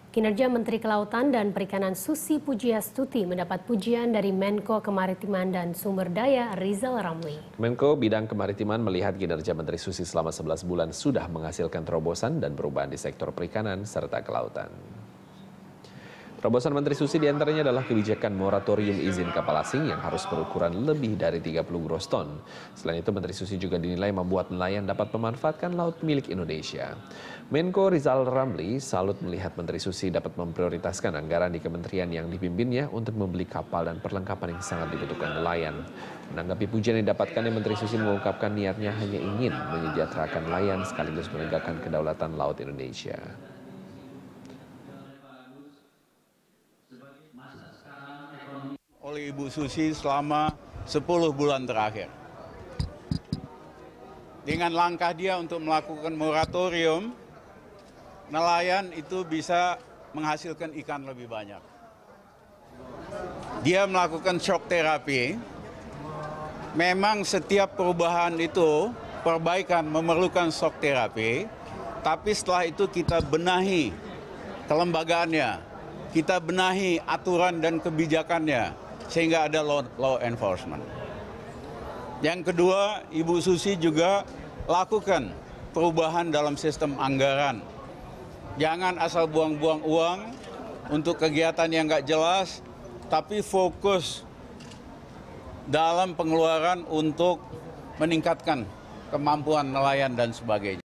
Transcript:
Kinerja Menteri Kelautan dan Perikanan Susi Pujiastuti mendapat pujian dari Menko Kemaritiman dan Sumber Daya Rizal Ramli. Menko Bidang Kemaritiman melihat kinerja Menteri Susi selama 11 bulan sudah menghasilkan terobosan dan perubahan di sektor perikanan serta kelautan. Terobosan Menteri Susi diantaranya adalah kebijakan moratorium izin kapal asing yang harus berukuran lebih dari 30 gross ton. Selain itu, Menteri Susi juga dinilai membuat nelayan dapat memanfaatkan laut milik Indonesia. Menko Rizal Ramli salut melihat Menteri Susi dapat memprioritaskan anggaran di kementerian yang dipimpinnya untuk membeli kapal dan perlengkapan yang sangat dibutuhkan nelayan. Menanggapi pujian yang didapatkannya, Menteri Susi mengungkapkan niatnya hanya ingin menyejahterakan nelayan sekaligus menegakkan kedaulatan laut Indonesia. Oleh Ibu Susi selama 10 bulan terakhir. Dengan langkah dia untuk melakukan moratorium, nelayan itu bisa menghasilkan ikan lebih banyak. Dia melakukan shock terapi. Memang setiap perubahan itu, perbaikan memerlukan shock terapi, tapi setelah itu kita benahi kelembagaannya, kita benahi aturan dan kebijakannya, sehingga ada law enforcement. Yang kedua, Ibu Susi juga lakukan perubahan dalam sistem anggaran. Jangan asal buang-buang uang untuk kegiatan yang nggak jelas, tapi fokus dalam pengeluaran untuk meningkatkan kemampuan nelayan dan sebagainya.